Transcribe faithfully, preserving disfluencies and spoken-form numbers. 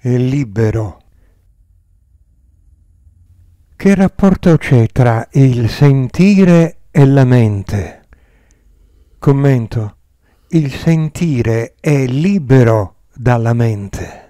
è libero. Che rapporto c'è tra il sentire e la mente? Commento. Il sentire è libero dalla mente.